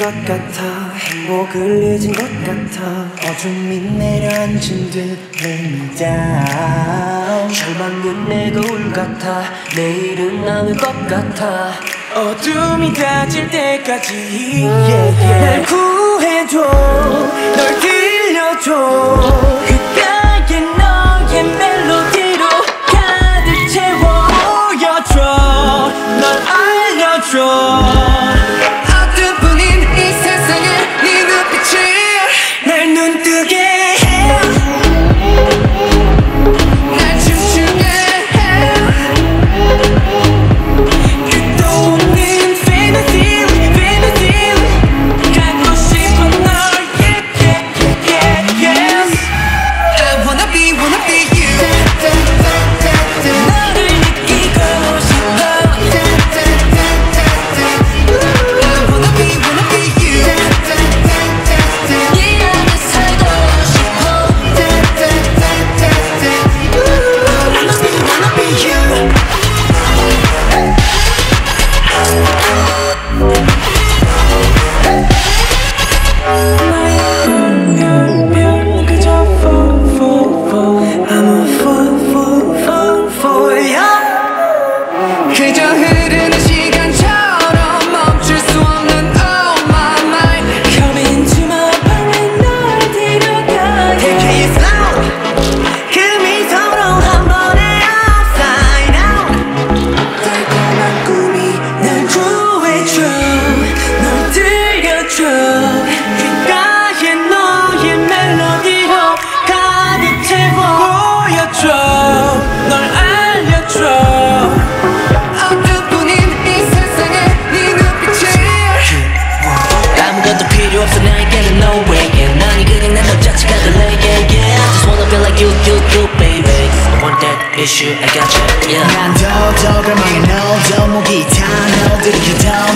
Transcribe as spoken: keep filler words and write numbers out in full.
것 같아. 행복을 잊은 것 같아. 어둠이 내려앉은 듯 lay me down. 절망은 내 거울 같아. 내일은 나을 것 같아. 어둠이 닫힐 때까지 yeah, yeah. 날 구해줘. 널 들려줘. 그가에 너의 멜로디로 가득 채워 보여줘. 널 알려줘. Issue, I got you, yeah. 난 더더 갈망해 너 더 목이 타 너들이 더